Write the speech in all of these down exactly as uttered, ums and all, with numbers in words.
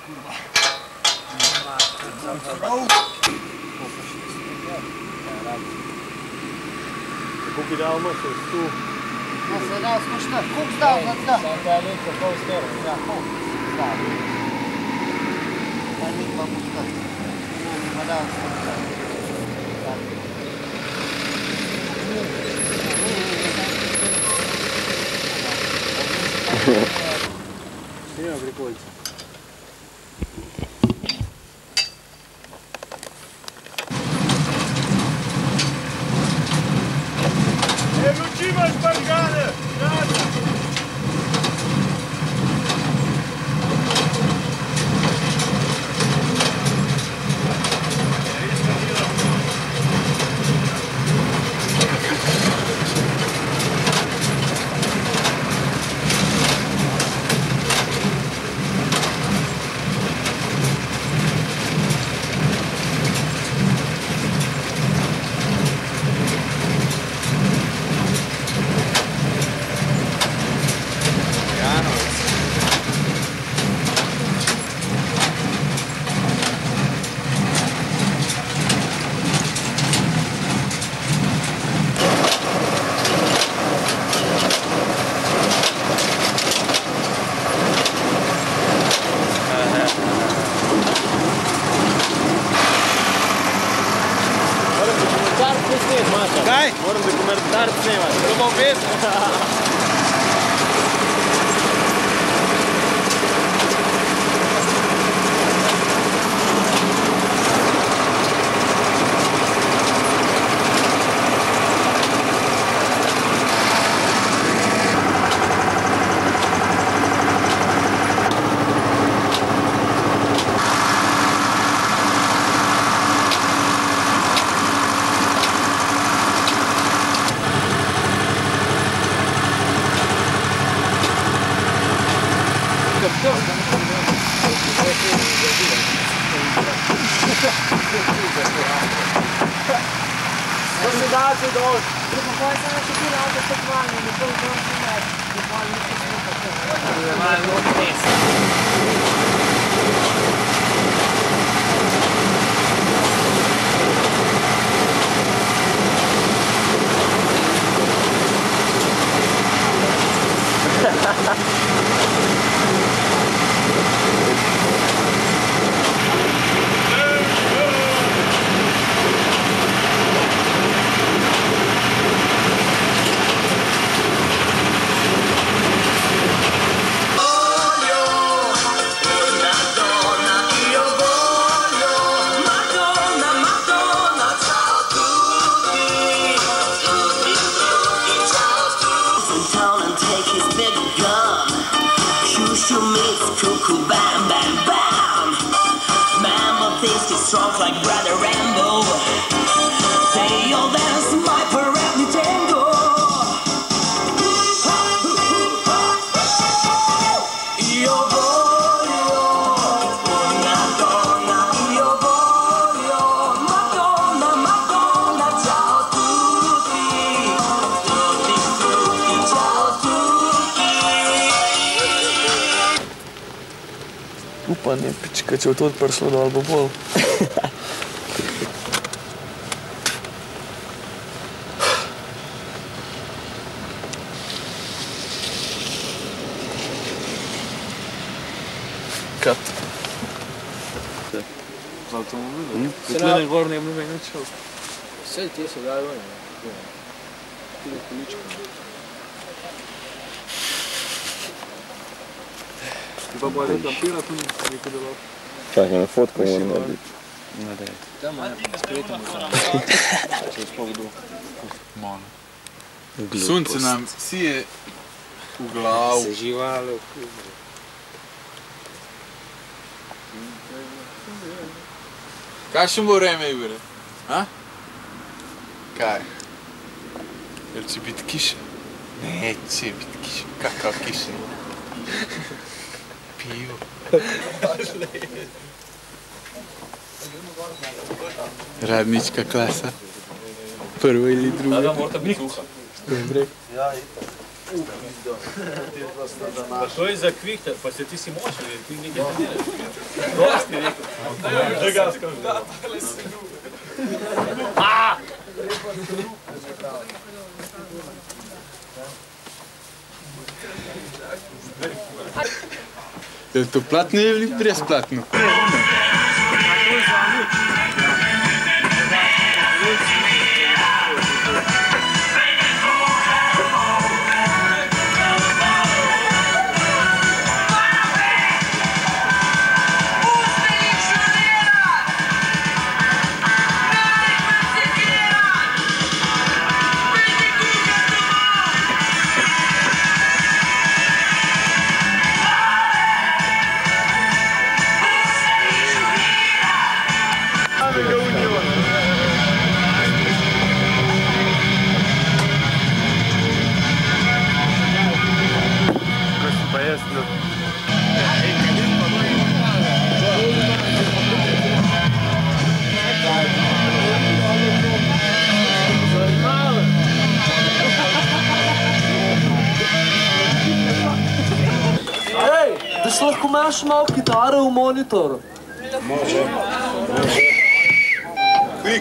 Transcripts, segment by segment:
Kako bi dal maso, tu? Ja, se dal smo šta, kuk zdal na tla? Sam da je neko pol skoro. Ja, kuk zdal. Pa nik pa pušta. Pa dal smo šta. Snima prikolica. Wróciłeś, Bargany! Rada! Kaj? Moram dokumentar snemati. To bom vedel. Možda daci dođi. Preko koje sam još bila ovdje stekvanje, ne to uzmano sam neći. Ne pali ništa smuka. Ne mali ovdje nisam. Cuckoo, bam, bam, bam. Mamma thinks he's strong like Brother Rambo. They all dance my Pirelli tango. Io voglio una donna, io voglio Madonna, Madonna, ciao a tutti, tutti, tutti, ciao a tutti. Upanje, pička, če bo to odpršlo dol, bo bolj. Kat. Z avtomobilom? Če gledam gor, ne bi nič šel. Vse ti se daj vojno. Tudi količko. Ti pa bolj kampira tu nekaj delal. Čakaj, na fotko moram narediti. Ne, daj. Tam je skretom. Če sploh kdo. Malo. Sunce nam sije v glavu. Se živalo. Kakšno bo vreme, Igore? A? Kaj? Jel će biti kiša? Neće biti kiša. Kakav kiša? Pivo. Radnička klasa. Prvo ili drugo. Da, mora biti suha. Dobre. Ja, itak. To je za kvihter, pa se ti si močan, jer ti nekaj ne delaš. Dosti rekel. Da ga skozi. Da, tale se ljubi. Je to platno ili brezplatno? Lahko imaš malo kitare v monitoru. Može. Može. Klik.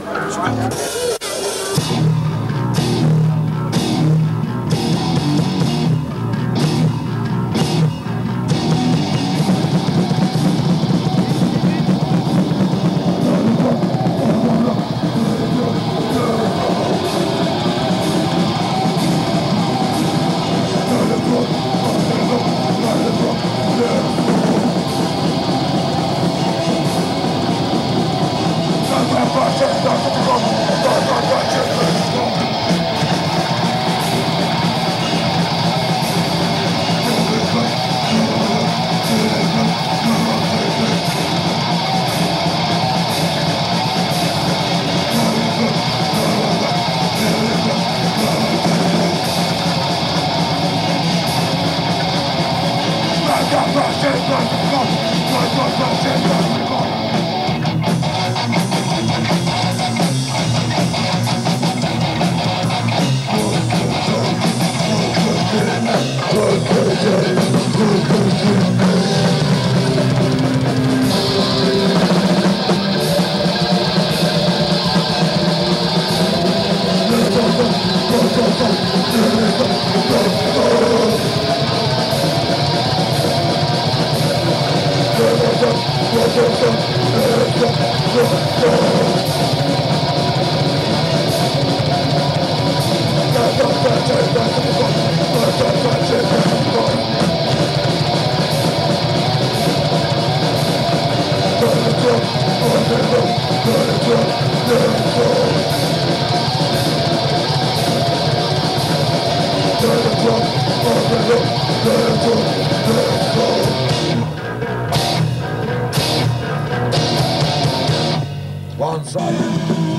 One side.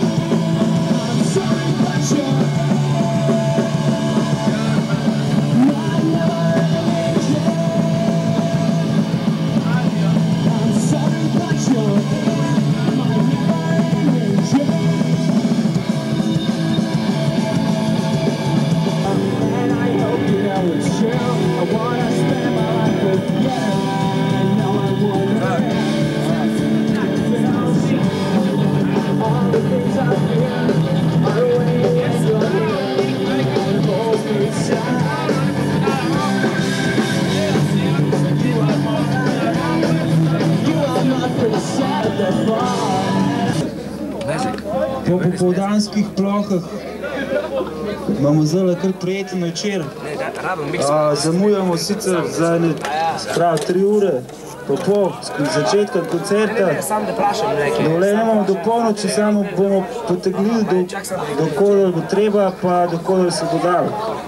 Po popoldanskih plohah imamo zdaj kar prijeten večer. Zamujamo sicer za ne, prav tri ure, po pol začetka koncerta. Dovoljenje imamo do polnoči, samo bomo potegnili do, do kodar bo treba, pa do kodar se bo dalo.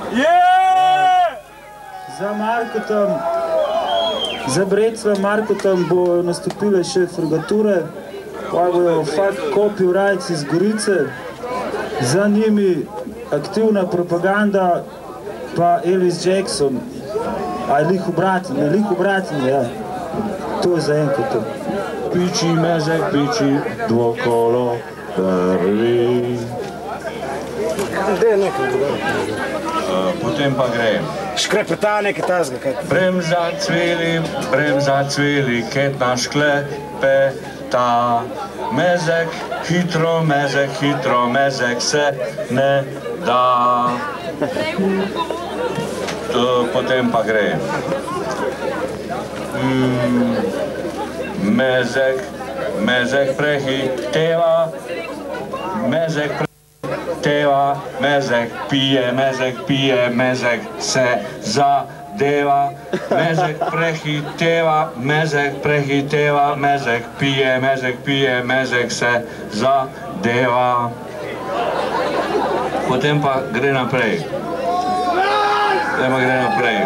Za Markotom, za Brecva Markotom bo nastopile še Fregature, pa bojo Fuck Copyrights iz Gorice, za njimi aktivna propaganda, pa Elvis Jackson, a je lih obraten, je lih obraten, ja. To je za enkrat to. Piči mezek, piči dvokolo prvi. Potem pa gre. Škrepeta nekaj tazga, kaj? Bremza cvili, bremza cvili, ketna šklepeta. Mezek, hitro, mezek, hitro, mezek se ne da. Potem pa gre. Mezek, mezek prehiteva, mezek prehiteva, mezek pije, mezek pije, mezek se zadeva, mezek prehiteva, mezek prehiteva, mezek pije, mezek pije, mezek se zadeva. Potem pa gre naprej. Potem pa gre naprej.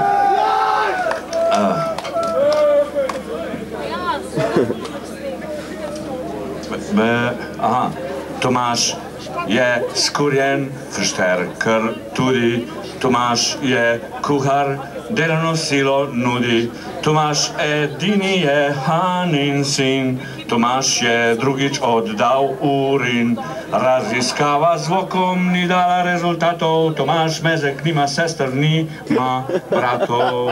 Aha, Tomaž je skurjen Fršterker tudi, Tomaž je kuhar, delovno silo nudi, Tomaž edini je Hanin sin, Tomaž je drugič oddal urin, raziskava z vokom ni dala rezultatov, Tomaž Mezek nima sester, nima bratov.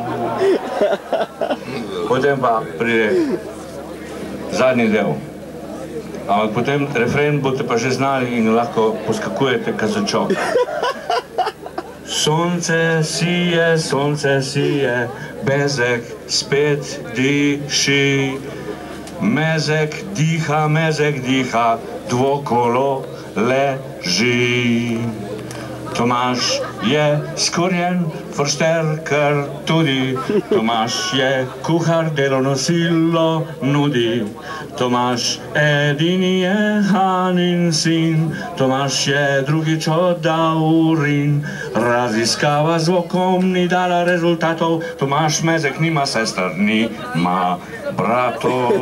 Potem pa pride zadnji del. Ampak potem refren boste pa že znali in lahko poskakujete kazačok. Sonce sije, sonce sije, Mezek spet diši. Mezek diha, Mezek diha, dvokolo leži. Tomaž je skurjen Fršterker tudi, Tomaž je kuhar, delovno silo nudi, Tomaž edini je Hanin sin, Tomaž je drugič oddal urin, raziskava z vokom ni dala rezultatov, Tomaž Mezek nima sester, nima bratov.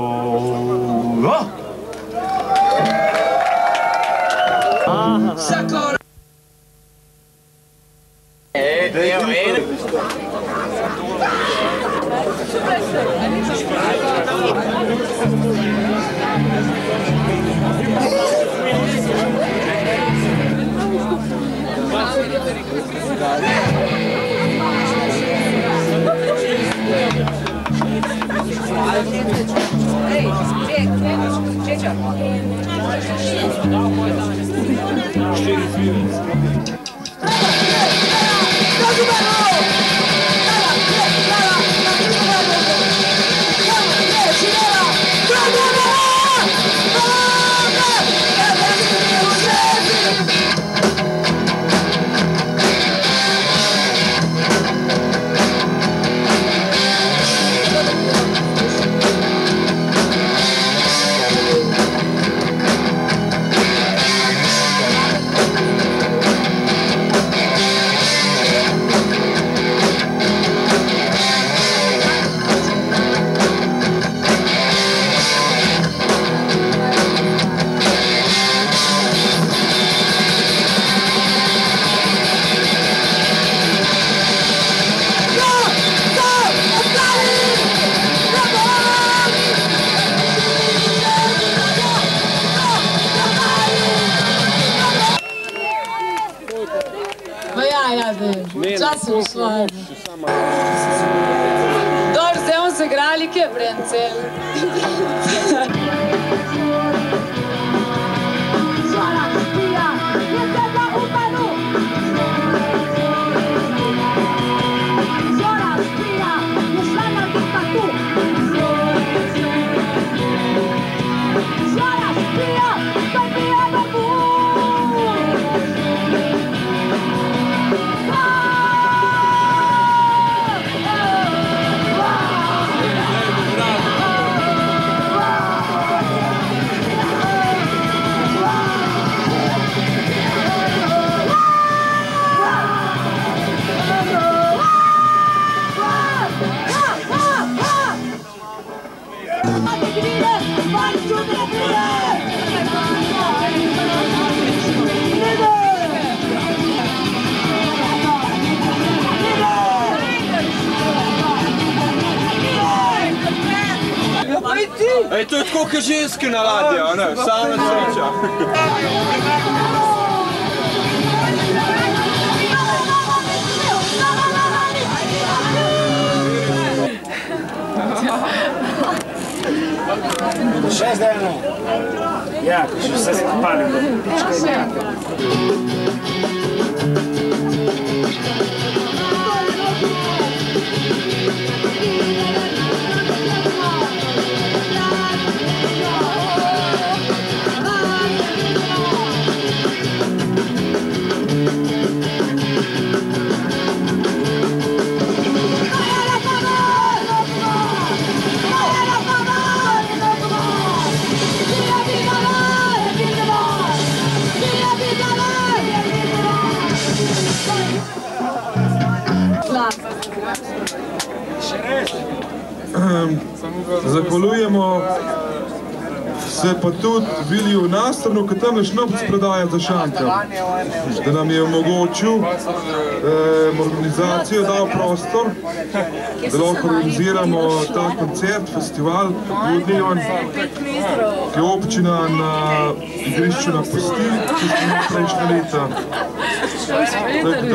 Sakura! Časem svoje. Dobro, zdaj bomo se igrali, kje je Brencel? Ej, to je tako, kot ženske na ladji, a ne? Sama sreča. Ja, še vse se pali do pička. Zahvaljujemo se pa tudi Viliju Nastrnu, ki tam je šnopc prodaja za šanka, da nam je omogočil eh, organizacijo, dal prostor, da lahko organiziramo ta koncert, festival Budnivan, ki je občina na igrišču na Pusti, ki smo imeli prejšnja leta. Tako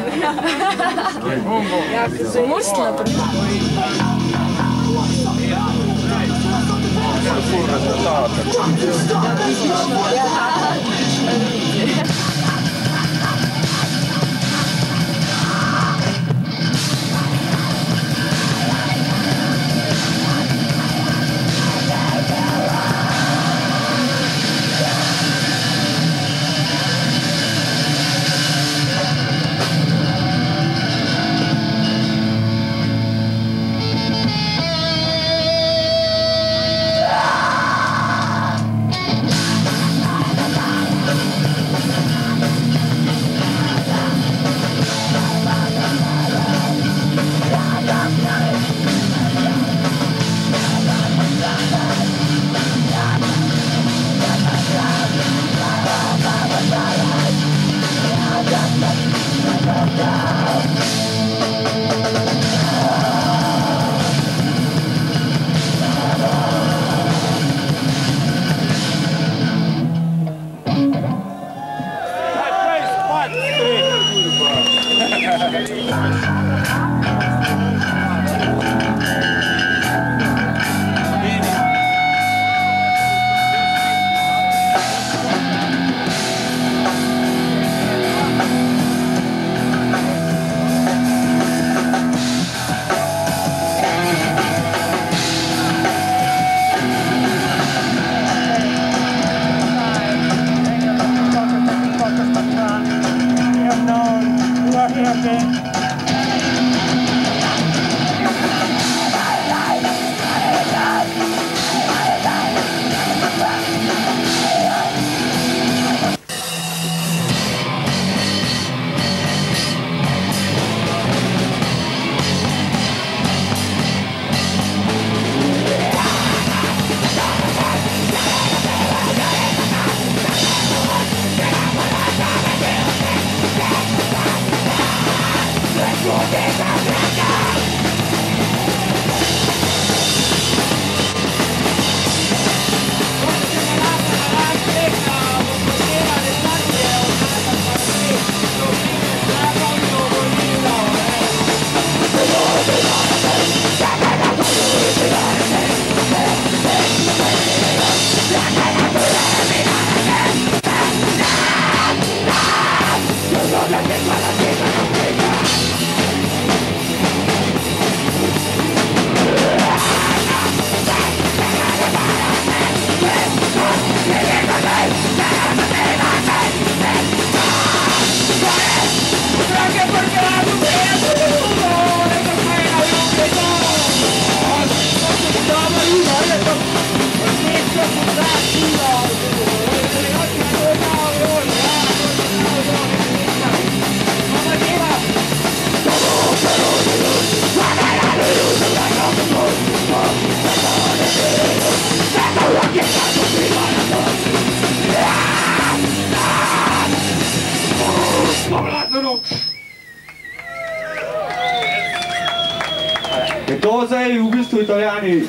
Je to zdaj v bistvu Italijani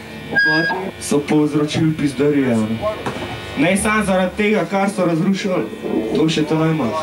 so povzročili pizdarije. Ne samo zaradi tega, kar so razrušili, to še to najmanj.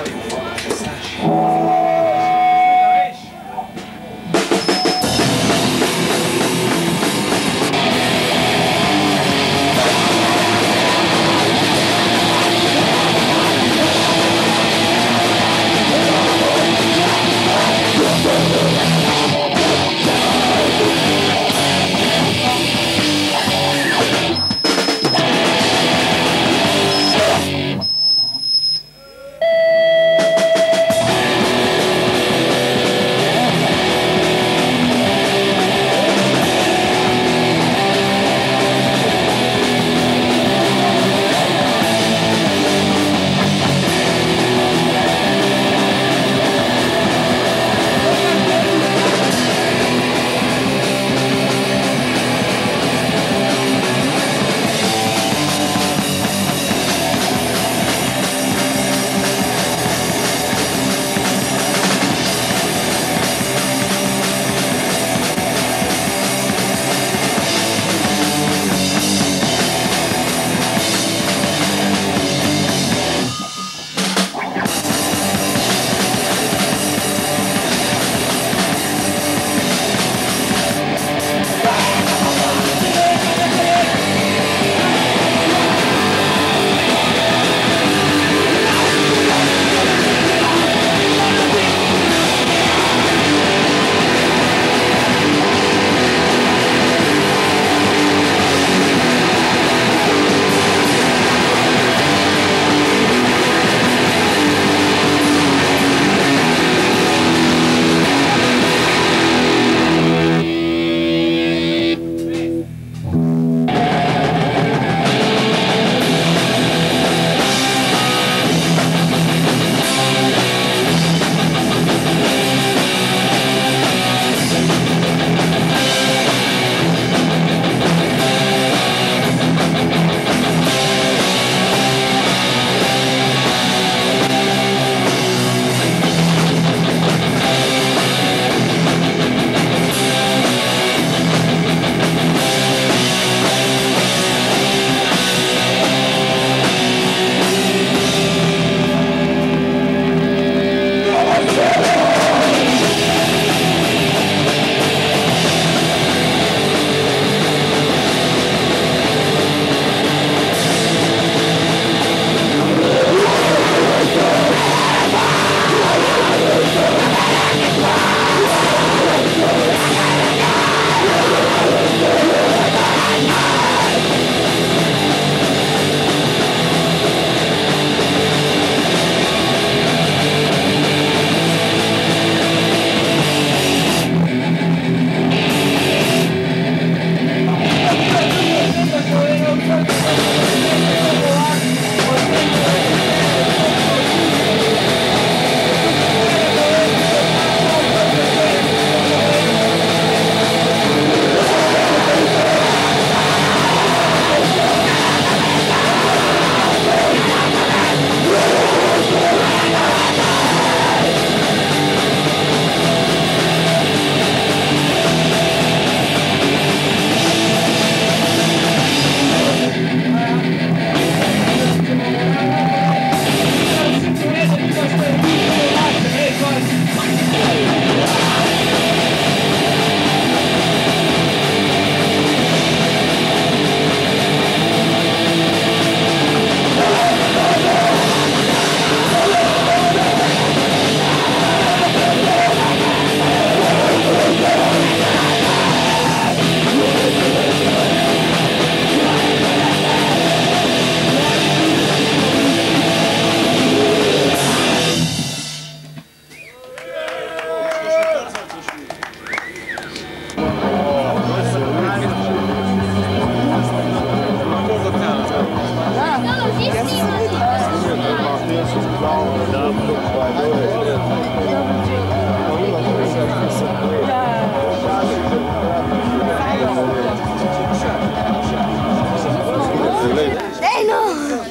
Ej no!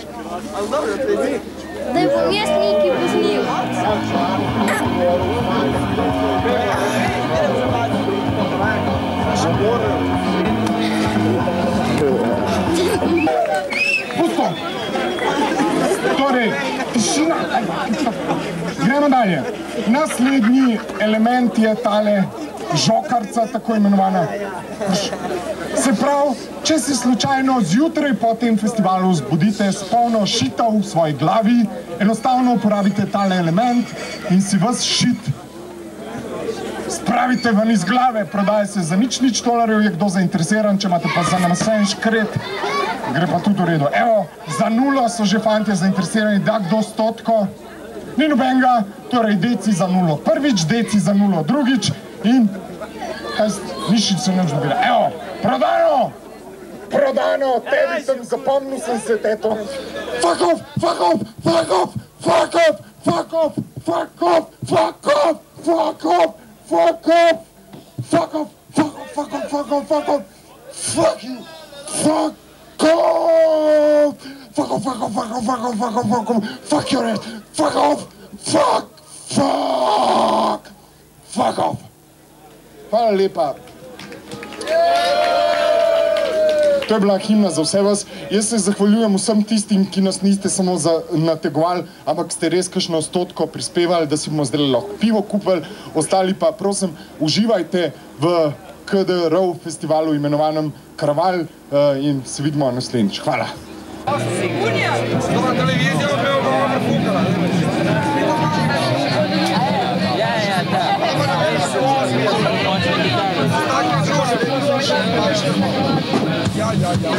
Daj bom jaz nekaj poznil. Pusto! Torej, tišina. Gremo dalje. Naslednji element je tale žokarca, tako imenovana. Se pravi, če se slučajno zjutraj po tem festivalu zbudite s polno šitov v svoji glavi, enostavno uporabite tale element in si vas šit spravite ven iz glave. Prodaja se za nič nič dolarjev, je kdo zainteresiran, če imate pa za namasen škret, gre pa tudi v redu. Evo, za nulo so že fantje zainteresirani, da kdo stotko, ni nobenega, torej deci za nulo prvič, deci za nulo drugič in nišič se neč dobila. Evo, prodano! Prodano, tebi sem zapomnil sem se, teto. Fuck off, fuck off, fuck off, fuck off, fuck off, fuck off, fuck off, fuck off, fuck off, fuck off, fuck off, fuck off, fuck off, fuck you, fuck off, fuck off, fuck off, fuck off, fuck off, fuck off, fuck off, fuck your ass, fuck off, fuck, fuck, fuck off. Hvala lepa. To je bila himna za vse vas. Jaz se zahvaljujem vsem tistim, ki nas niste samo nategovali, ampak ste res kakšno stotko prispevali, da si bomo zdaj lahko pivo kupili. Ostali pa, prosim, uživajte v K D R O festivalu imenovanem Kraval in se vidimo naslednjič. Hvala. Ja, ja, ja.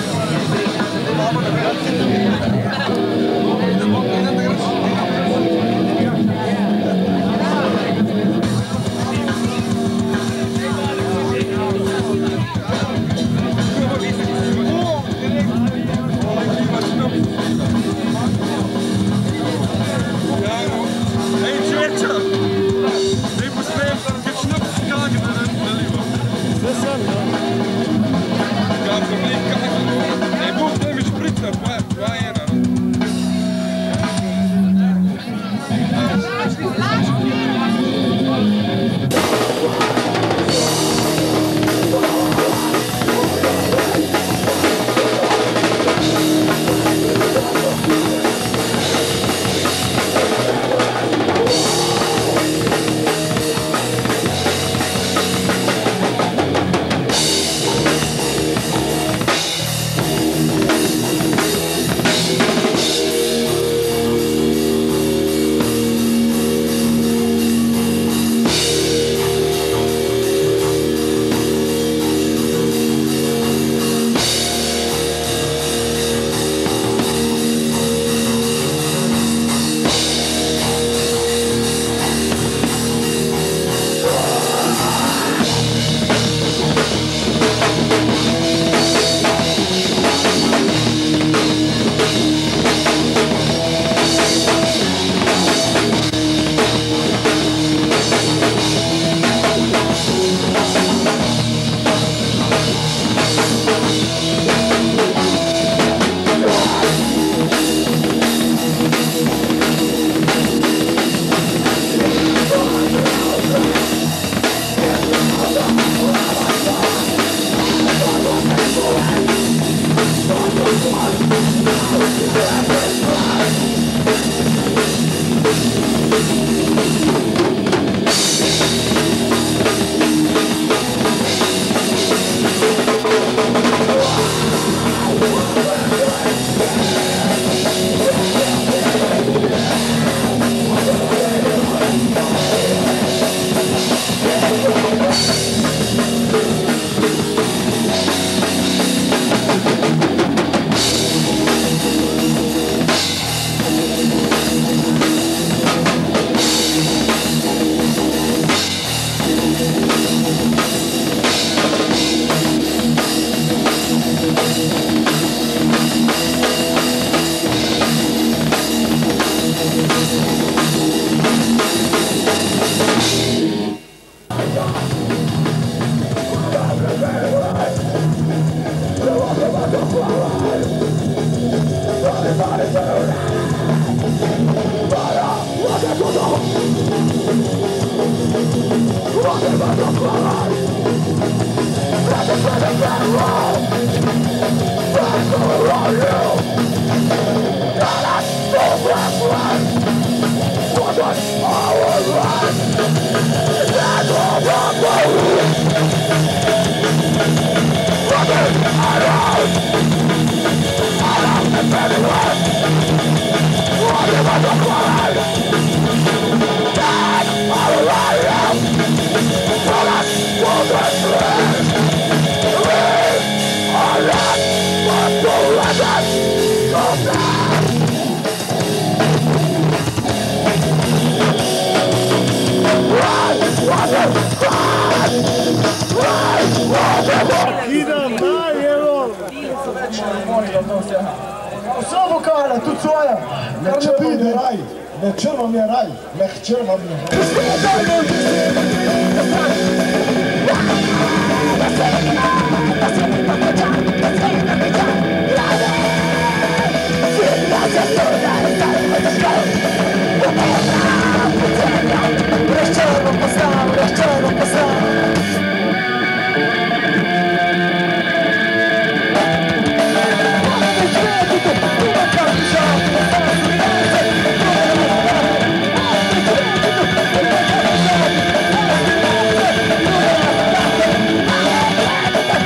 Vse vokale, tudi svoje. Mehčer vam je raj, mehčer vam je raj, mehčer vam je We'll be right back.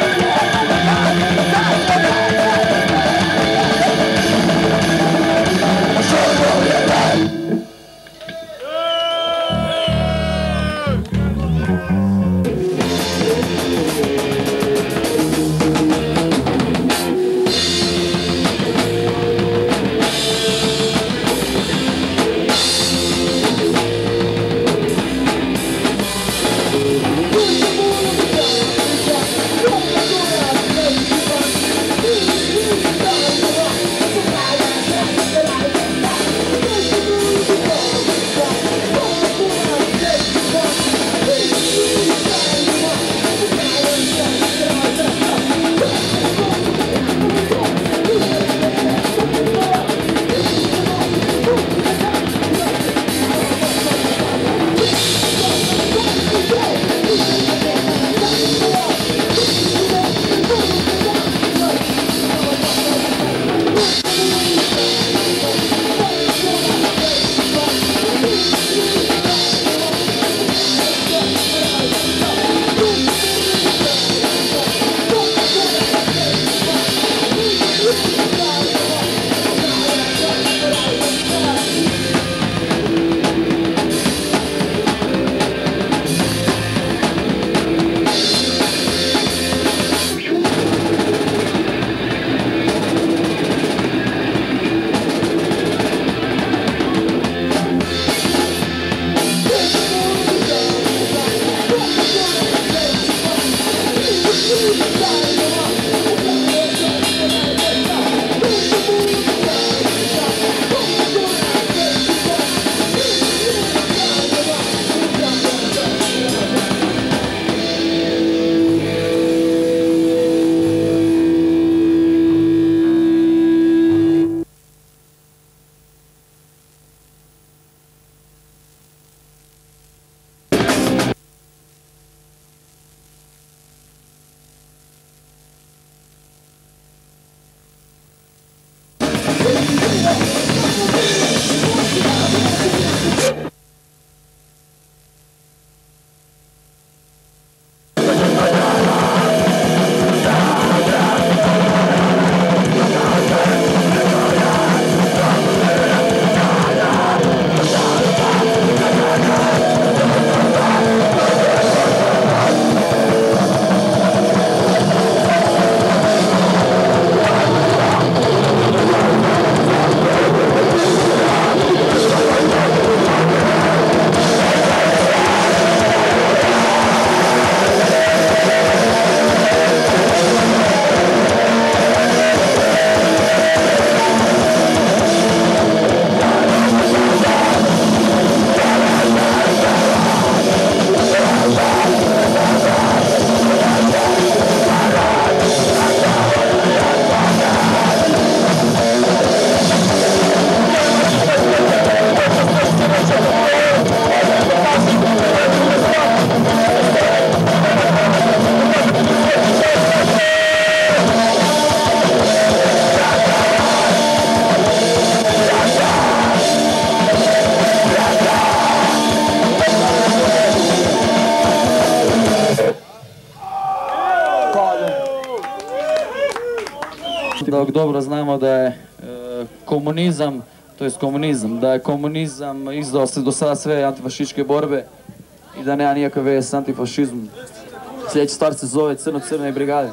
dobro znamo da je komunizam, to je komunizam, da je komunizam izdao se do sada sve antifašističke borbe i da nema nikakve veze s antifašizmom. Sljedeća stvar se zove Crno-crne brigade.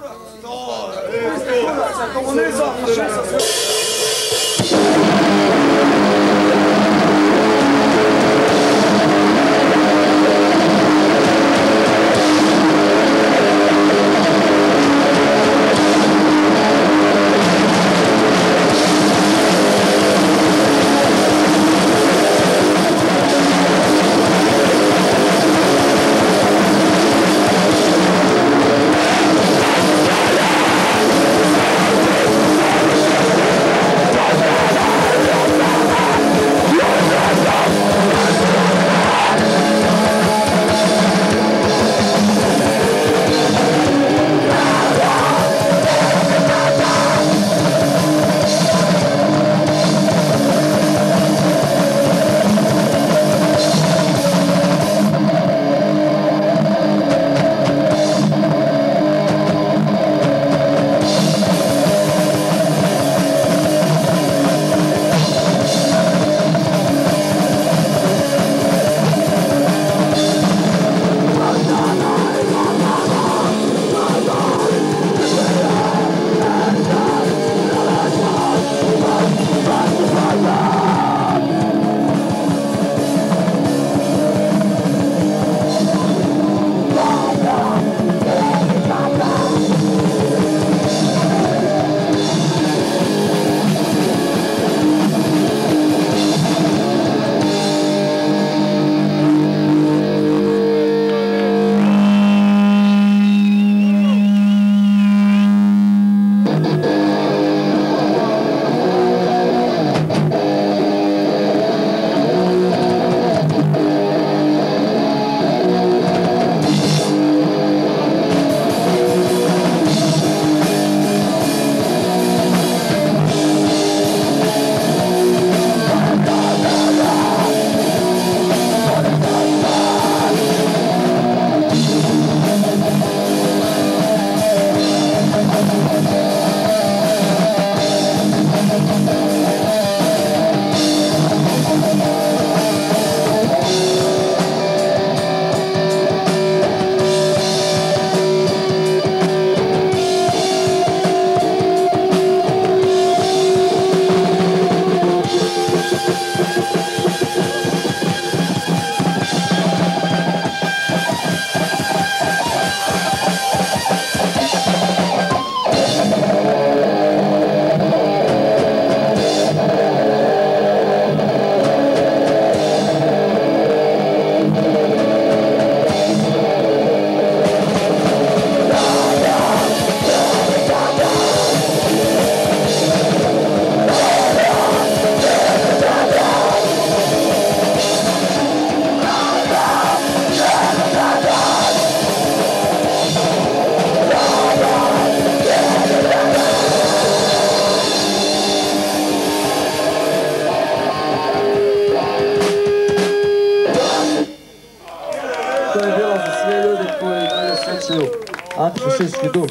Antifašistički duh.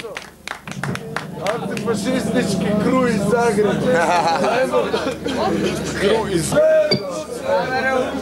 Antifašistički kruj iz Zagreba. Kruj iz Zagreba.